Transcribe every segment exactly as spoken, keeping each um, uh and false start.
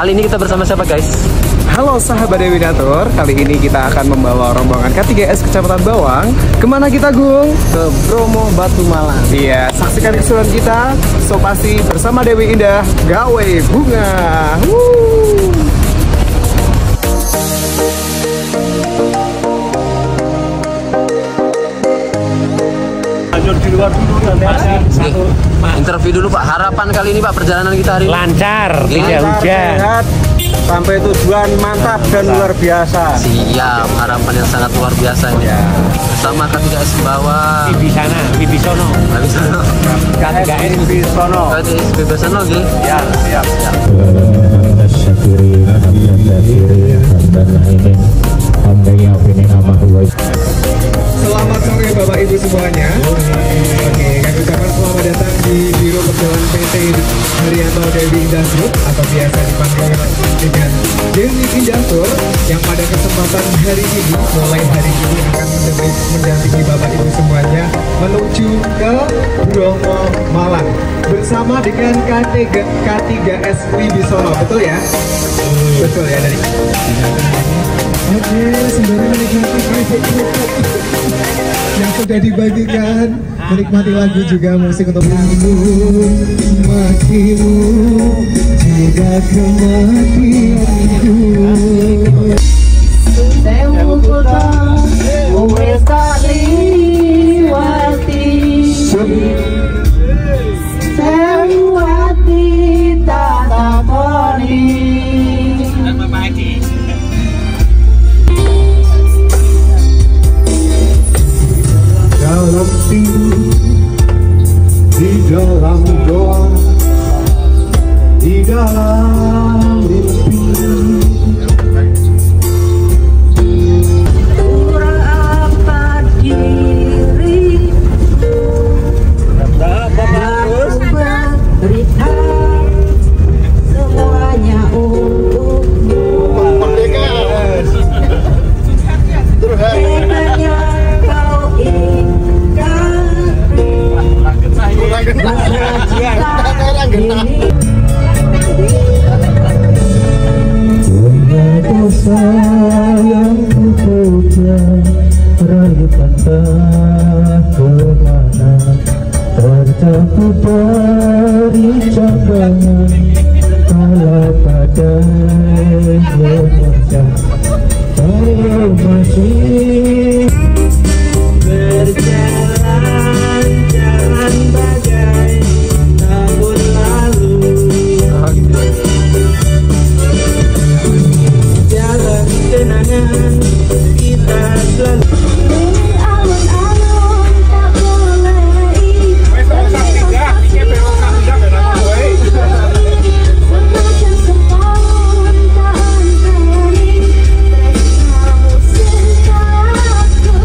Kali ini kita bersama siapa guys? Halo sahabat Dewi Natur, kali ini kita akan membawa rombongan K tiga S Kecamatan Bawang. Kemana kita, Gung? Ke Bromo Batu Malang. Iya, saksikan keseruan kita Sopasi bersama Dewi Indah Gawe Bunga. Woo! Lanjut di luar dulu nanti satu. Interview dulu Pak, harapan kali ini Pak perjalanan kita hari ini? Lancar, tidak Lancar, hujan. sehat, sampai tujuan mantap dan luar biasa. Siap, harapan yang sangat luar biasa ini. Ya. Bersama K tiga S Bawang. Wibisana, Wibisono. Wibisono. K tiga S Wibisono. K tiga S Wibisono nggih. Ya, siap, siap. Selamat sore Bapak Ibu semuanya. Oke, kami ucapkan selamat datang di Biro Perjalanan P T Haryanto Dewi Indah Group atau biasa dipanggil dengan Dewi Indah Tour, yang pada kesempatan hari ini, mulai hari ini akan mendampingi Bapak Ibu semuanya menuju ke Bromo Malang bersama dengan K tiga S Wibisono, betul ya? Betul ya dari. Oke, sembari menikmati private yang sudah dibagikan, menikmati lagu juga musik untuk matimu jika kematianku. Sewu kota wes tak liwati, sewu hati tak takoni. Dalam tidur, di dalam doa, di dalam mimpi. Apa diri aku berikan semuanya untukmu. Hanya kau ingat punya dosa yang kupuja, raih entah kemana, terjatuh dari cadangan kala badai menerjang. Kalau masih berjalan jalan bagai tahun lalu, jalan kenangan kita selalu. alun-alun tak boleh semakin setahun tak henti, tresnamu singkatku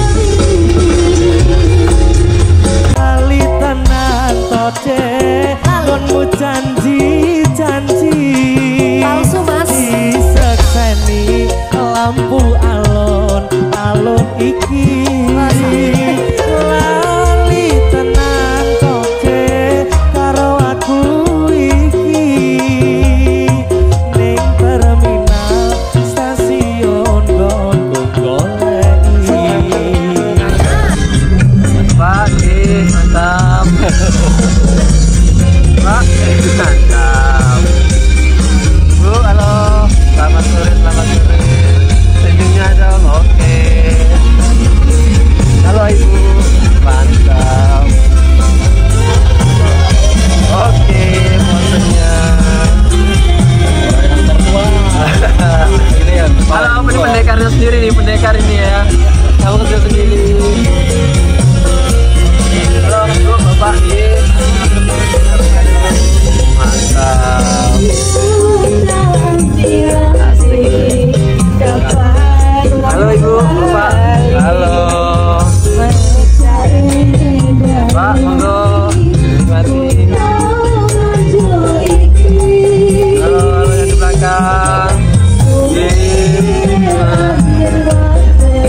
kali tenan toce konmu janji-janji palsu mas. disekseni lampu alon-alon iki. Lali tenan toce karo aku iki ning terminal stasiun gonku goleki. Pak, eh, mantap. Pak, eh, mantap. Bu, halo. Selamat sore, selamat sore. Senyumnya dong, oke. Halo Ibu, mantap. Oke, fotonya. Ini ya. Halo, apa ini pendekarnya sendiri nih, pendekar ini ya. Kamu kerja sendiri. Halo, Bu, Bapak. Mantap. Halo Ibu, Bapak. Halo. Pak, monggo. Nikmati. Halo, halo yang di belakang. Yeay.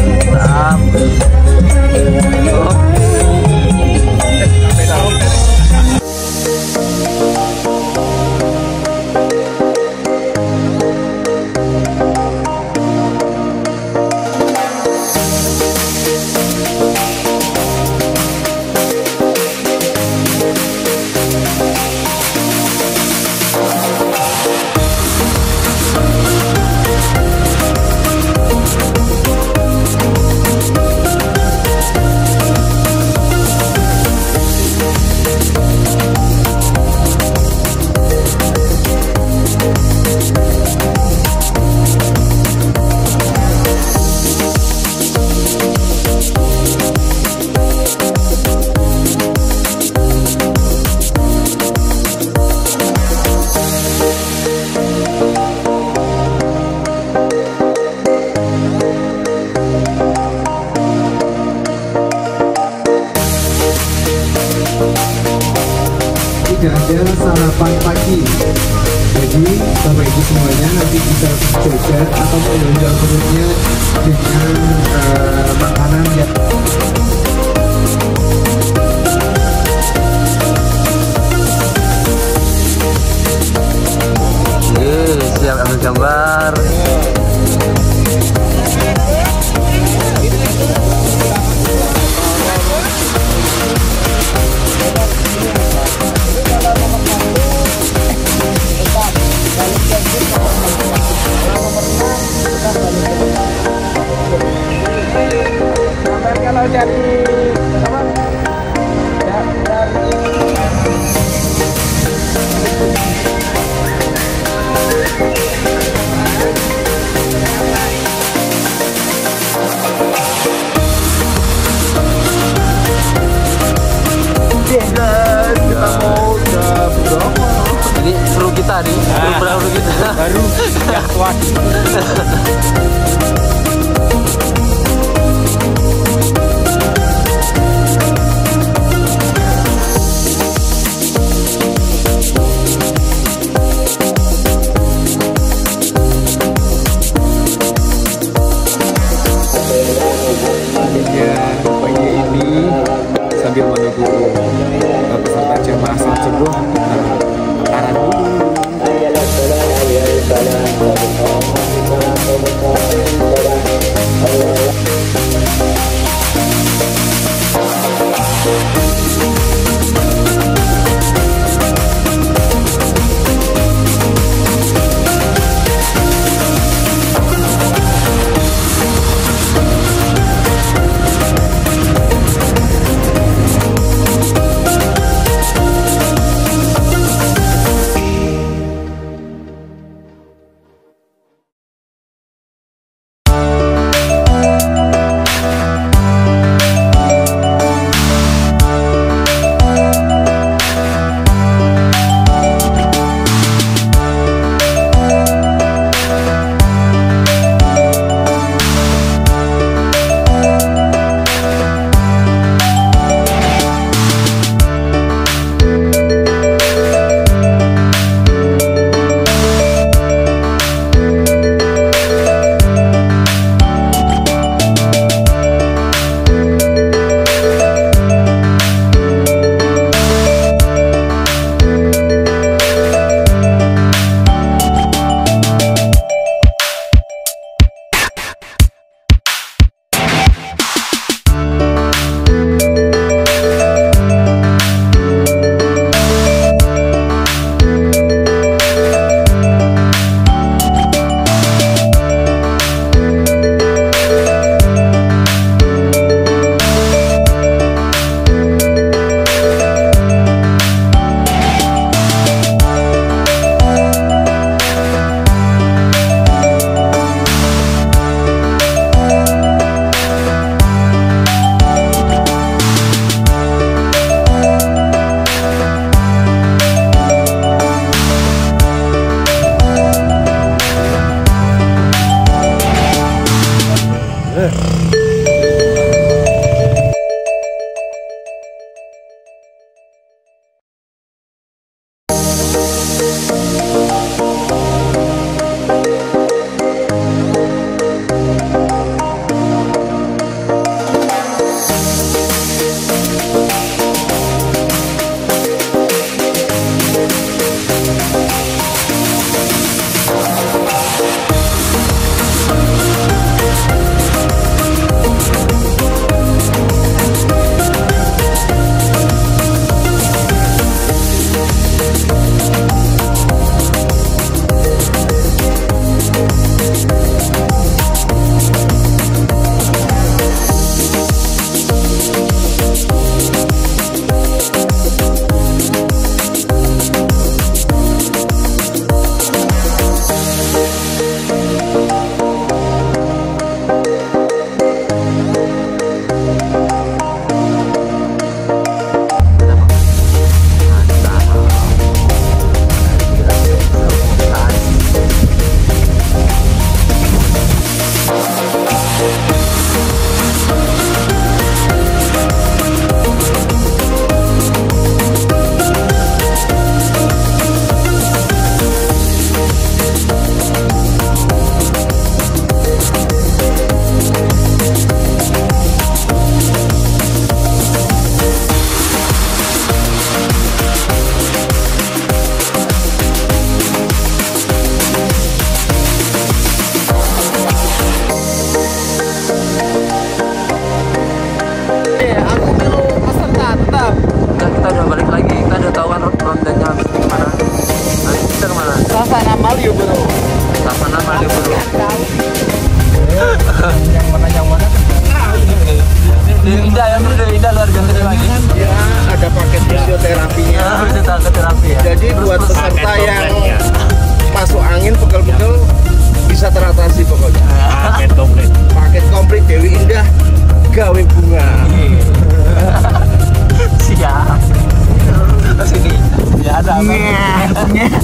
juga ada sarapan pagi. Jadi Bapak Ibu semuanya nanti bisa jajan atau menunjang perutnya dengan uh, makanan yang Oke, siap ambil gambar. Kalau dari apa? Jadi kru kita nih, kru baru kita. Baru yang tua. pagi ini sambil menunggu uh, peserta jemaah salat subuh uh, arah dulu. Dewi Indah gawe bunga. Siap. Sini. Ya ada apa?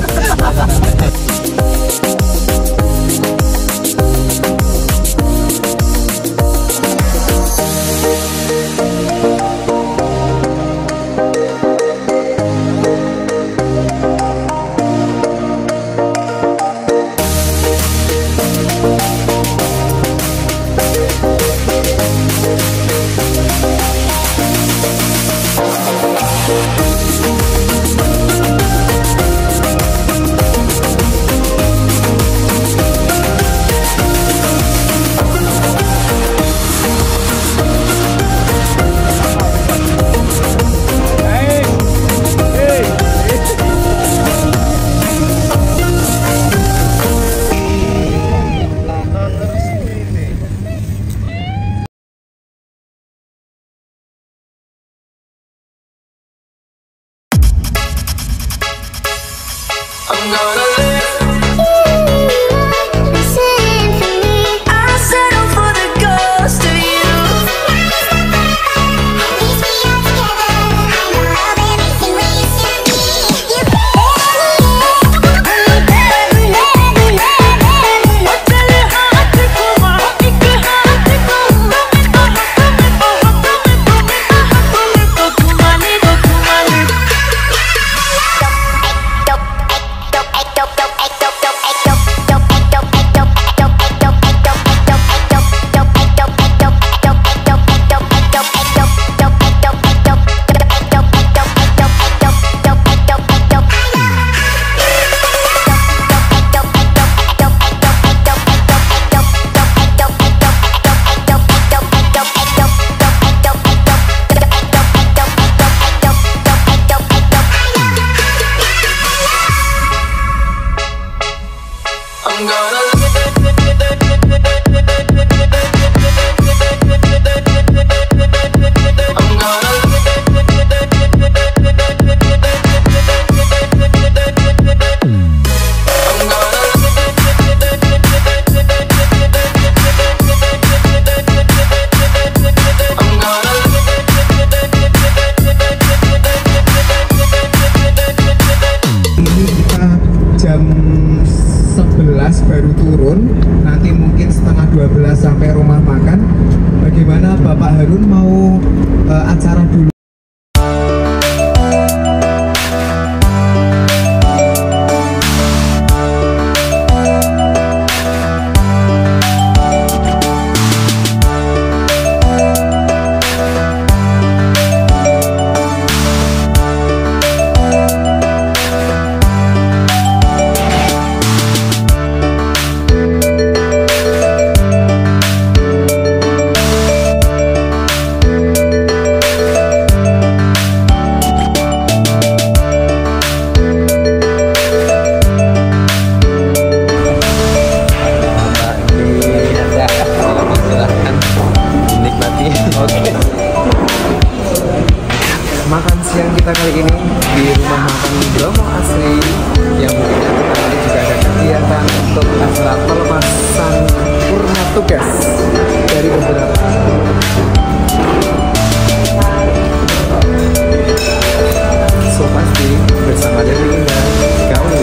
Jam sebelas baru turun, nanti mungkin setengah dua belas sampai rumah makan. Bagaimana Bapak Harun mau uh, acara dulu? Makan siang kita kali ini di rumah makan Bromo Asri, yang mungkin kita nanti juga ada kegiatan untuk acara pelepasan purna tugas dari beberapa so pasti bersama Dewi Indah gaul.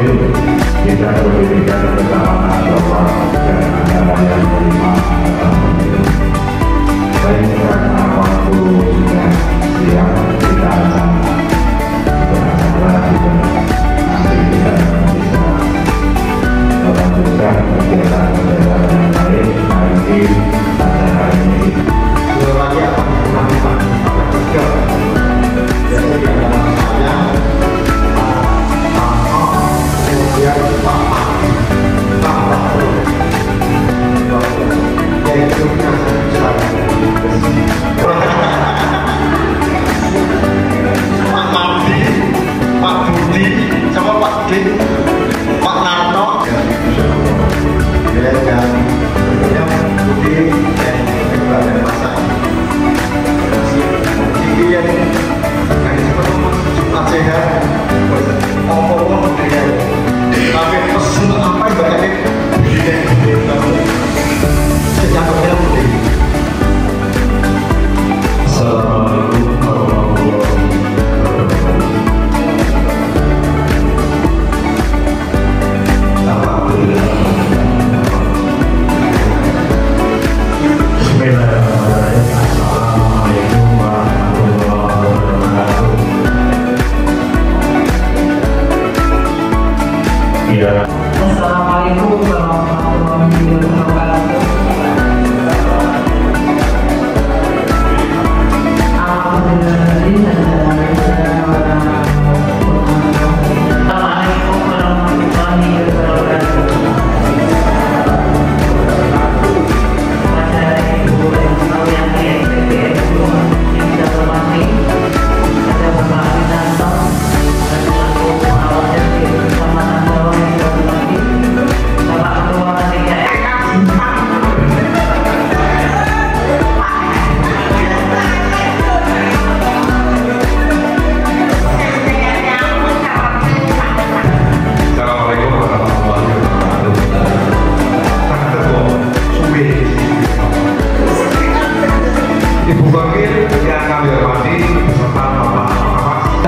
kita berdirikan bersama bahwa dan antara yang terima baik karena waktu sudah siang kita akan bersama juga nanti kita bisa melanjutkan kegiatan-kegiatan yang lain hari ini acara ini lagi akan melakukan kerja jadi dalam saya kemudian Pak yaitu Pak Mandi, Pak Budi, sama Pak Dik, Pak Narno dan tentunya Budi dan juga dan masak ini yang yang disebut Jumat Sehat apa-apa dengan tapi pesen apa yang bakal sejak kapan Budi? Assalamualaikum warahmatullahi wabarakatuh. Alhamdulillah. Bismillahirrahmanirrahim. Assalamualaikum warahmatullahi wabarakatuh. Ya. Assalamualaikum warahmatullahi wabarakatuh. Ibu Wakil yang kami hormati beserta Bapak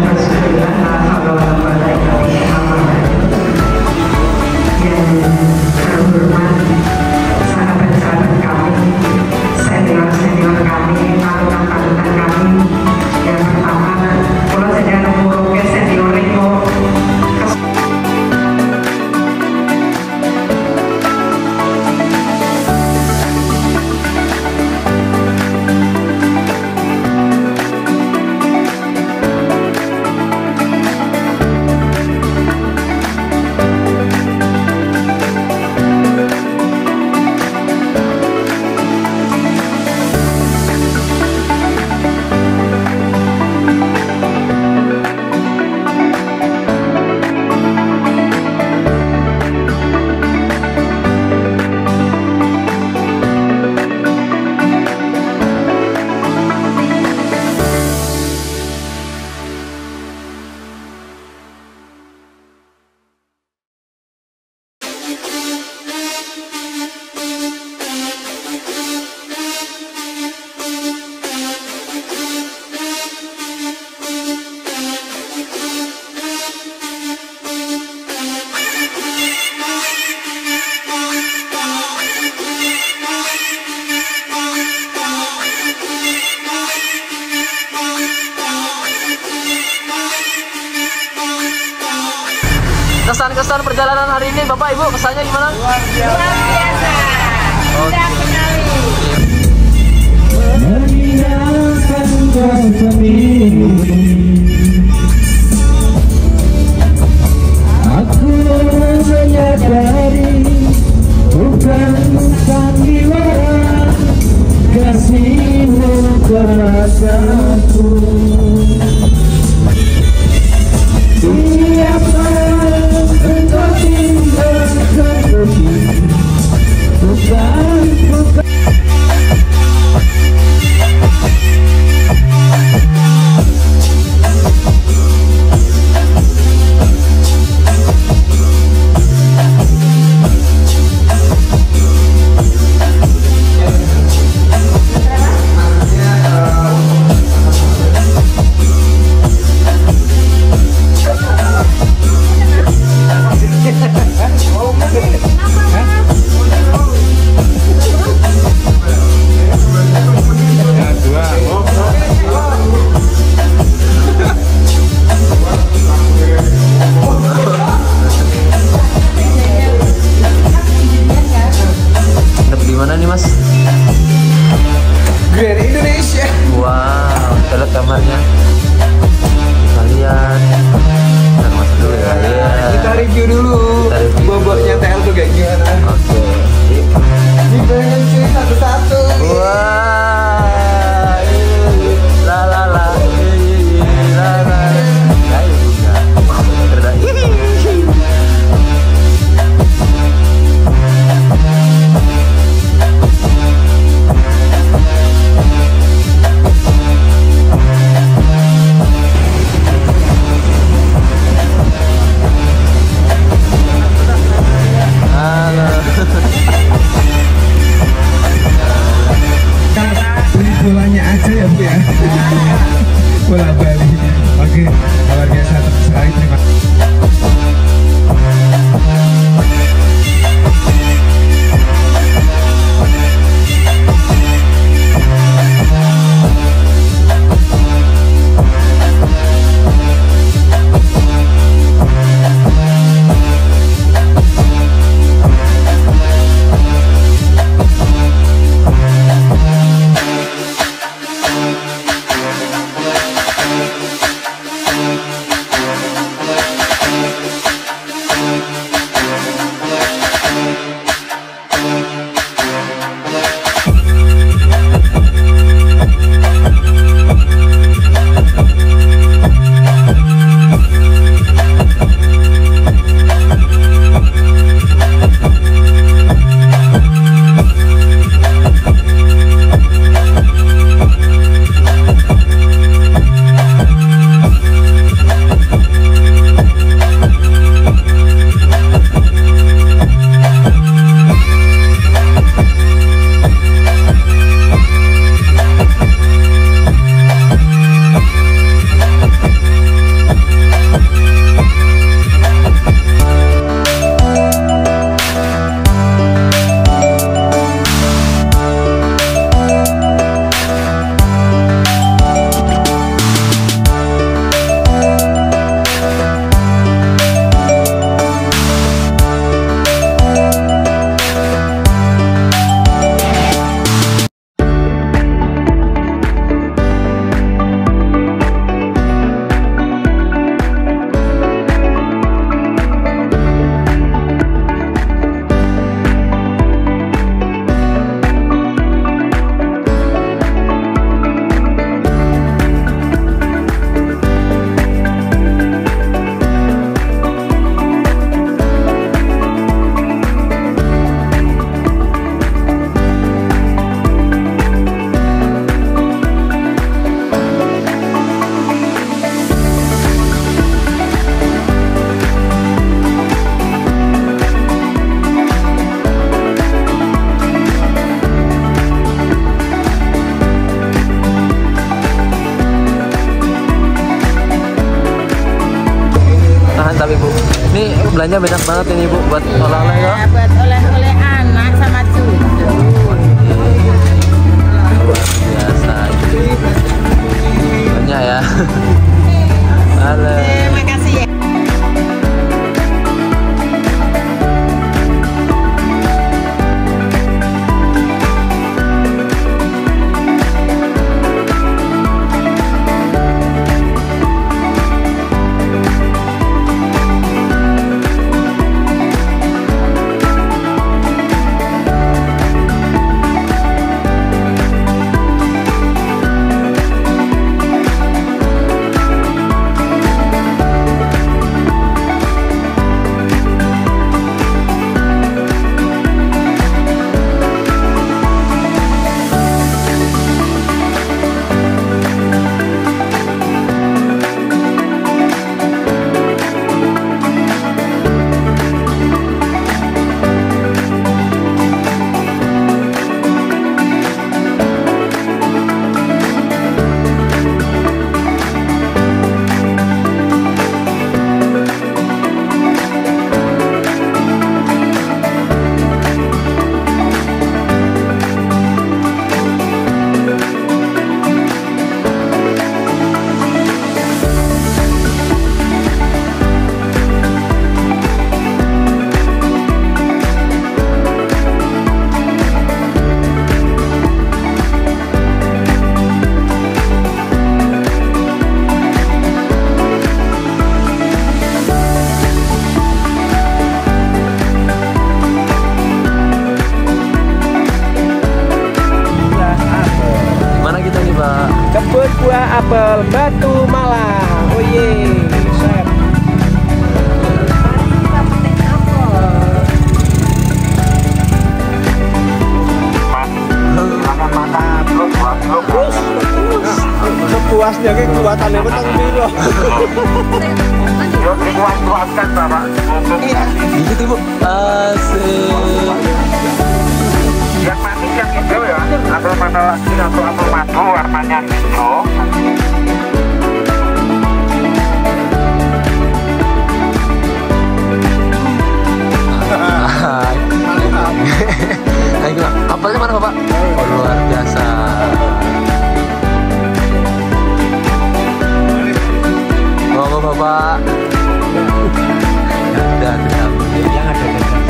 yang terhormat sahabat-sahabat kami, senior-senior kami, panutan-panutan kami. Yang pertama, kalau sedang menguruke senior itu kesan-kesan perjalanan hari ini Bapak Ibu, kesannya gimana? Luar biasa. Luar biasa. Sudah kenali. Meninggalkan sendiri, aku menyadari bukan sandiwara kasihmu kepadaku. Siapa engkau tinggalkan pergi, bukan bukan. review dulu Kita review. bobotnya T L tuh kayak gimana. Oke. Dibayangin cuy satu-satu. Wah, la la la, la la, kayak juga. Kerja. Halo. Beli bolanya aja ya Bu ya. Bola Bali. Oke, luar biasa sekali, terima kasih. Mantap Ibu. Ini belanja banyak banget ini Bu buat oleh-oleh ya. Ya, buat oleh-oleh anak sama cucu. Luar biasa. Banyak ya. Halo. Terima kasih ya. Bapak. Gigit ibu. Asik. Yang manis yang hijau ya. Apel mata lagi atau apel madu warnanya hijau. Ayo, apelnya mana Bapak? Oh, luar biasa. Bapak, Bapak. Ya, udah, kita yang ada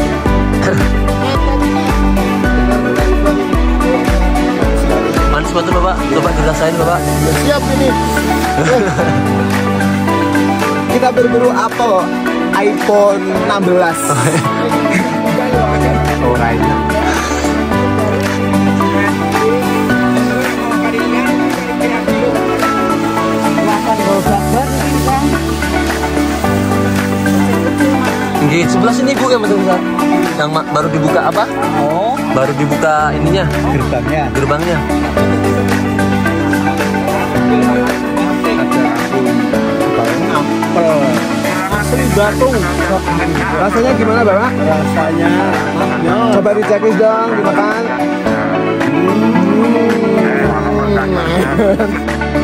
manis betul Bapak, coba dirasain Bapak. Siap ini. Kita berburu apel iPhone enam belas. Oh, right. Di sebelah sini Bu yang betul Ustaz. Yang ma- baru dibuka apa? Oh, Baru dibuka ininya, gerbangnya. gerbangnya. Apel. Asli batu. Rasanya gimana, Bapak? Rasanya enak. Coba dicekis dong, dimakan. Hmm.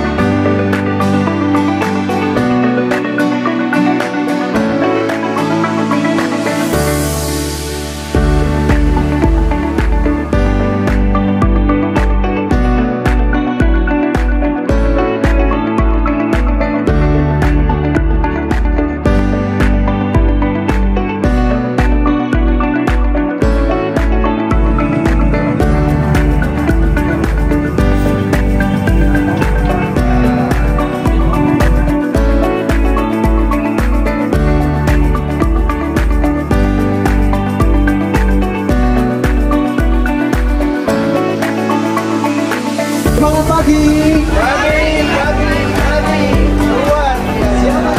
Selamat pagi. Pagi, pagi, pagi. Luar biasa.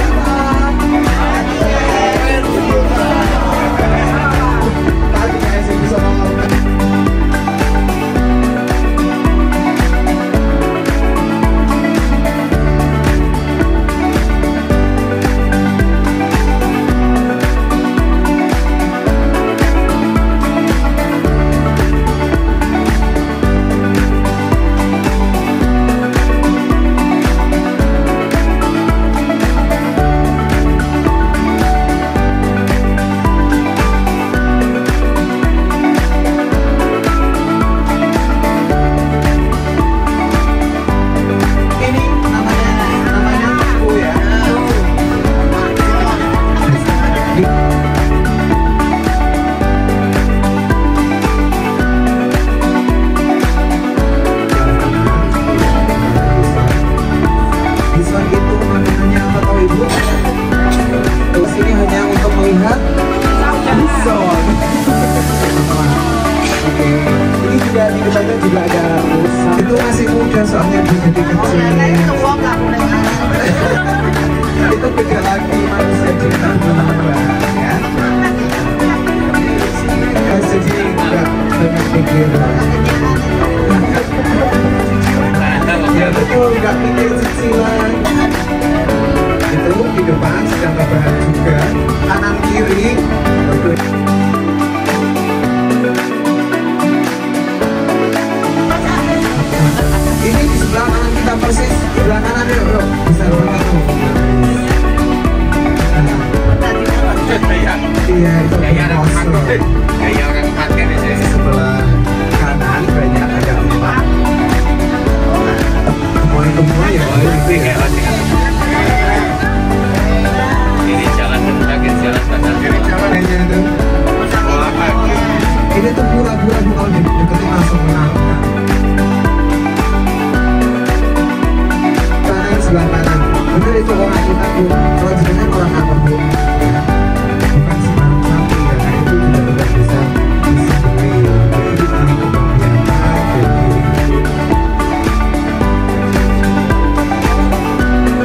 Pagi guys, bisa juga ada pusat. Itu masih muda soalnya dia jadi kecil. Itu beda lagi manusia cinta ya. Jadi enggak banyak pikiran. Ya betul, enggak pikir cicilan. Itu di depan sedang rebahan juga. Kanan kiri. Ini di sebelah kanan kita persis, di sebelah kanan ya bro, bisa banget tuh. Iya itu kosong. Kayak orang pakai di sini. Sebelah kanan banyak ada empat. Kemoy-kemoy ya. Ini jalan tengah, kiri jalan kanan. Kiri jalan Kayaknya itu. Ini tuh pura-pura bukan deketin langsung menang. Sebelah kanan, bener itu orang kita tuh, kalau jenengan orang apa bu? Bukan sembarang sapi ya, nah itu juga tidak bisa disembelih. Itu jadi kebanggaan aja.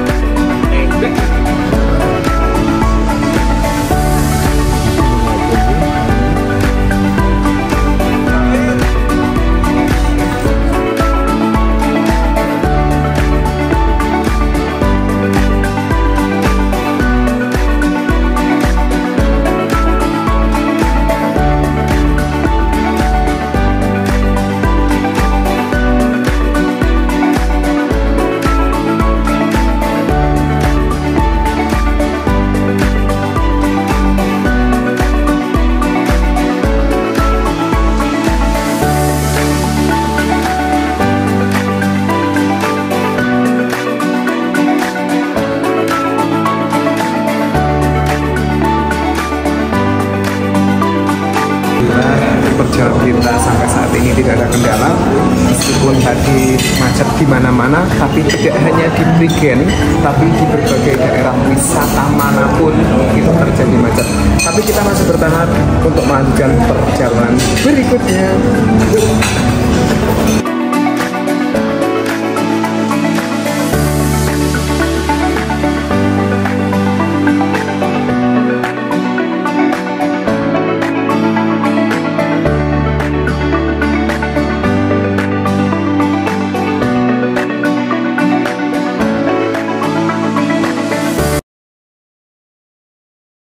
perjalanan kita sampai saat ini tidak ada kendala. Meskipun tadi macet di mana-mana, tapi tidak hanya di Prigen, tapi di berbagai daerah wisata manapun itu terjadi macet. Tapi kita masih bertahan untuk melanjutkan perjalanan berikutnya.